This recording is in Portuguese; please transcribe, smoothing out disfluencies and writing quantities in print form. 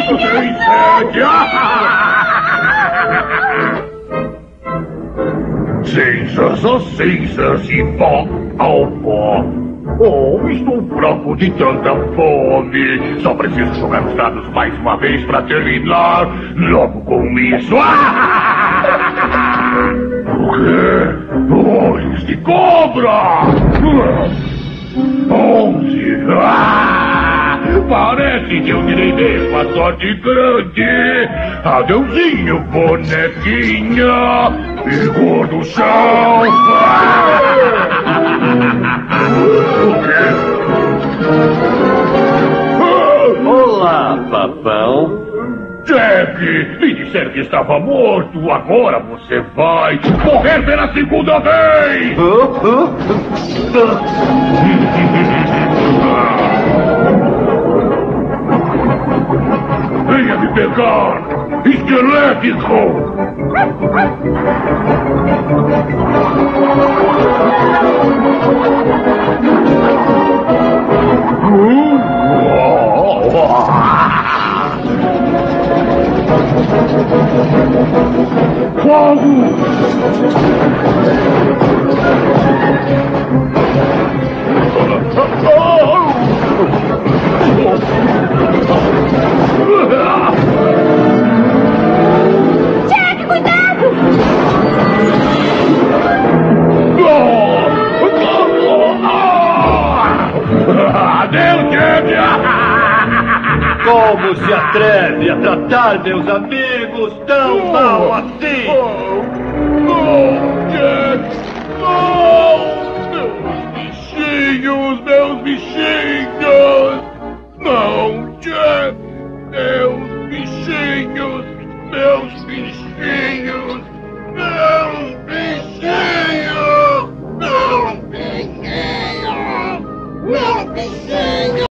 Sem sede! Cinzas, as cinzas e pó ao pó. Oh, estou fraco de tanta fome. Só preciso jogar os dados mais uma vez para terminar logo com isso. O quê? Olhos de cobra! 11. Parece que eu tirei mesmo a sorte grande. Adeusinho, bonequinha. Vigor do chão. O quê? Olá, papão. Jack, me disseram que estava morto. Agora você vai morrer pela segunda vez. Venha me pegar, esquelético! Fogo! Jack, cuidado! Adeus, Jack! Como se atreve a tratar meus amigos tão mal assim? Não, Jack! Não! Meus bichinhos! Não, Jack! Meus bichinhos! Meus bichinhos!